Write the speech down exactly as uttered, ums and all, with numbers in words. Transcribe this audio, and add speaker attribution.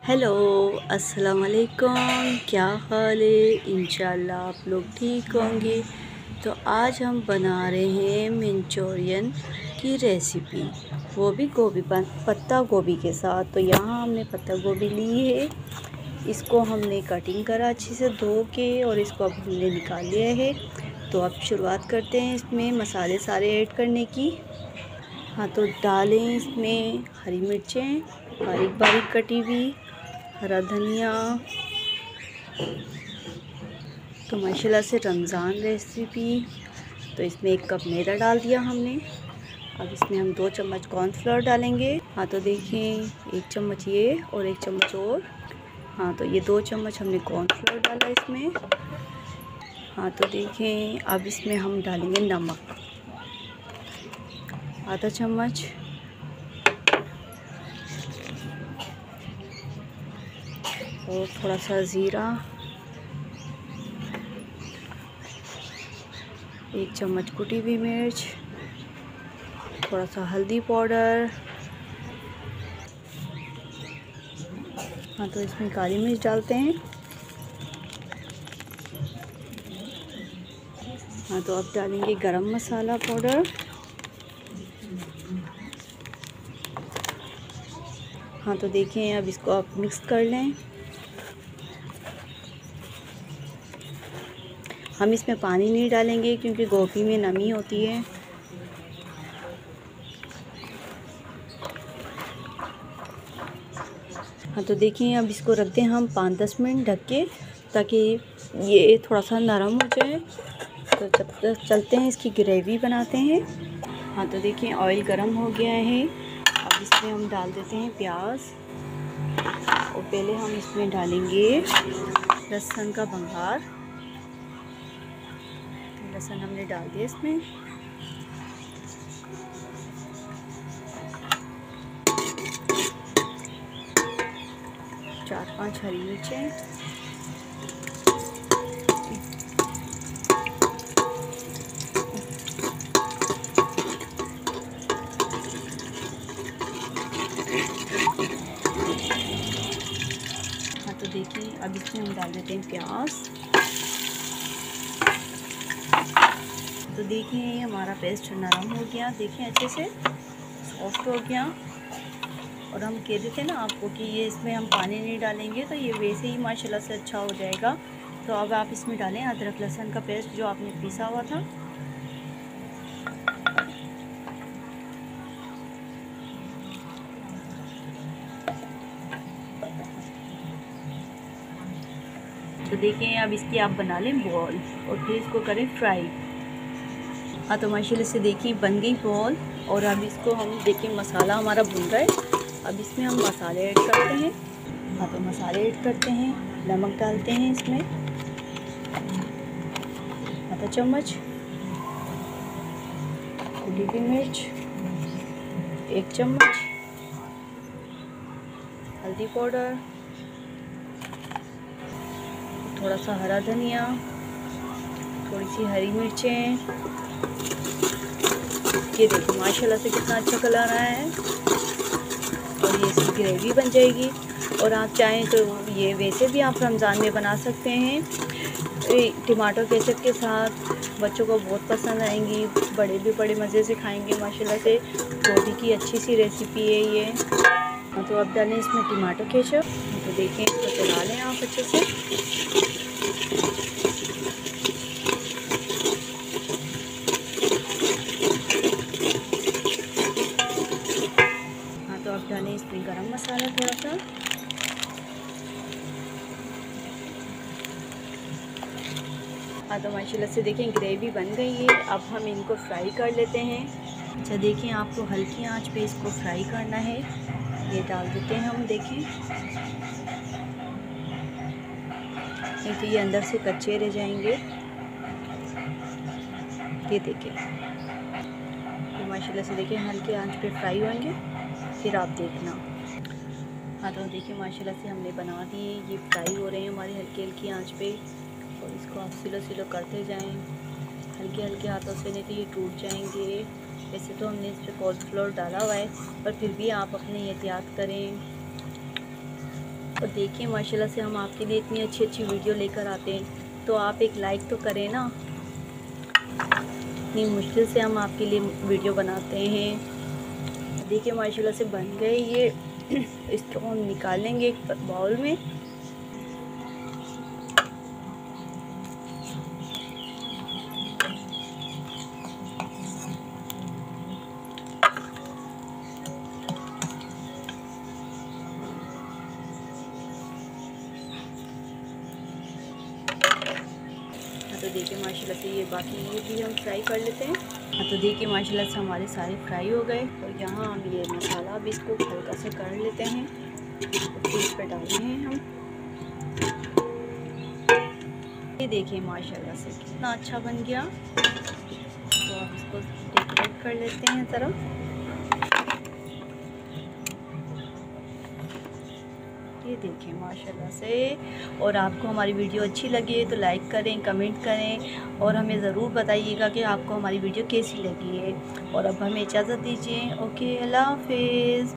Speaker 1: Hello अस्सलाम वालेकुम, क्या हाल है। इंशाल्लाह आप लोग ठीक होंगे। तो आज हम बना रहे हैं मंचूरियन की रेसिपी, वो भी गोभी पत्ता गोभी के साथ। तो यहाँ हमने पत्ता गोभी ली है, इसको हमने कटिंग करा अच्छे से धो के और इसको अब हमने निकाल लिया है। तो अब शुरुआत करते हैं इसमें मसाले सारे ऐड करने की। हाँ, तो डालें इसमें हरी मिर्चें बारीक बारीक कटी हुई, हरा धनिया। तो माशाल्लाह से रमज़ान रेसिपी। तो इसमें एक कप मैदा डाल दिया हमने। अब इसमें हम दो चम्मच कॉर्नफ्लोर डालेंगे। हाँ, तो देखें एक चम्मच ये और एक चम्मच और। हाँ, तो ये दो चम्मच हमने कॉर्नफ्लोर डाला इसमें। हाँ, तो देखें अब इसमें हम डालेंगे नमक आधा चम्मच, और थोड़ा सा ज़ीरा, एक चम्मच कुटी हुई मिर्च, थोड़ा सा हल्दी पाउडर। हाँ, तो इसमें काली मिर्च डालते हैं। हाँ, तो अब डालेंगे गरम मसाला पाउडर। हाँ, तो देखें अब इसको आप मिक्स कर लें। हम इसमें पानी नहीं डालेंगे क्योंकि गोभी में नमी होती है। हाँ, तो देखिए अब इसको रख दें हम पाँच दस मिनट ढक के, ताकि ये थोड़ा सा नरम हो जाए। तो जब तक चलते हैं इसकी ग्रेवी बनाते हैं। हाँ, तो देखिए ऑयल गरम हो गया है। अब इसमें हम डाल देते हैं प्याज, और पहले हम इसमें डालेंगे लहसुन का भंगार। लहसुन हमने डाल दिया इसमें। चार पांच हरी मिर्चें, हाँ, तो देखिए अब इसमें हम डाल देते हैं प्याज। तो देखिए हमारा पेस्ट नरम हो गया, देखिए अच्छे से सॉफ्ट हो गया। और हम कह देते ना आपको कि ये इसमें हम पानी नहीं डालेंगे, तो ये वैसे ही माशाल्लाह से अच्छा हो जाएगा। तो अब आप इसमें डालें अदरक लहसुन का पेस्ट जो आपने पीसा हुआ था। तो देखिए अब इसकी आप बना लें बॉल और फिर इसको करें फ्राई। हाँ, तो माशाल्लाह से देखिए बन गई बॉल। और अब इसको हम देखिए मसाला हमारा भुन रहा है। अब इसमें हम मसाले ऐड करते हैं। हाँ, तो मसाले ऐड करते हैं। नमक डालते हैं इसमें आधा चम्मच, कुटी हुई मिर्च एक चम्मच, हल्दी पाउडर, थोड़ा सा हरा धनिया, थोड़ी सी हरी मिर्चें। ये देखिए माशाल्लाह से कितना अच्छा कलर आया है। और ये इसकी ग्रेवी बन जाएगी। और आप चाहें तो ये वैसे भी आप रमज़ान में बना सकते हैं, टमाटो केचप के साथ। बच्चों को बहुत पसंद आएंगी, बड़े भी बड़े मज़े से खाएंगे माशाल्लाह से। गोभी की अच्छी सी रेसिपी है ये। हाँ, तो अब डालें इसमें टमाटो केचप। तो देखें इसको चला लें आप अच्छे से। हाँ, तो अब डालें इसमें गरम मसाला थोड़ा सा। हाँ, तो माशाल्लाह से देखें ग्रेवी बन गई है। अब हम इनको फ्राई कर लेते हैं। अच्छा, देखें आपको हल्की आंच पे इसको फ्राई करना है। ये डाल देते हैं हम, देखें नहीं तो ये अंदर से कच्चे रह जाएंगे। ये देखें, तो माशाल्लाह से देखें हल्के आंच पे फ्राई होंगे, फिर आप देखना। हाँ, तो देखिए माशाल्लाह से हमने बना दिए, ये फ्राई हो रहे हैं हमारी हल्की हल्की आंच पे। और इसको आप सिलो सिलो करते जाएं हल्के हल्के हाथों से, नहीं तो ये टूट जाएंगे। वैसे तो हमने इस पर कॉर्नफ्लोर डाला हुआ है, पर फिर भी आप अपनी एहतियात करें। और देखिए माशाल्लाह से हम आपके लिए इतनी अच्छी अच्छी वीडियो लेकर आते हैं, तो आप एक लाइक तो करें ना। इतनी मुश्किल से हम आपके लिए वीडियो बनाते हैं। देखिए माशाल्लाह से बन गए ये। इसको हम निकालेंगे एक बाउल में। तो देखिए माशाल्लाह से ये बाकी ये भी हम फ्राई कर लेते हैं। तो देखिए माशाल्लाह से हमारे सारे फ्राई हो गए। और यहाँ हम ये मसाला भी इसको हल्का से कर लेते हैं। पीस पे डालने हैं हम। ये देखिए माशाल्लाह से कितना अच्छा बन गया। तो आप इसको डेकोरेट कर लेते हैं ज़रा। ये देखिए माशाल्लाह से। और आपको हमारी वीडियो अच्छी लगी है तो लाइक करें, कमेंट करें और हमें ज़रूर बताइएगा कि आपको हमारी वीडियो कैसी लगी है। और अब हमें इजाज़त दीजिए। ओके, अल्लाह हाफ़िज़।